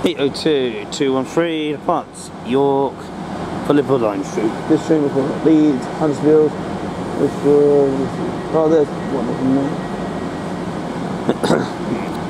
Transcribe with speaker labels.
Speaker 1: 802 213 Putts, York, for Liverpool line street. This train will call Leeds, Huddersfield. Oh, there's one of them there.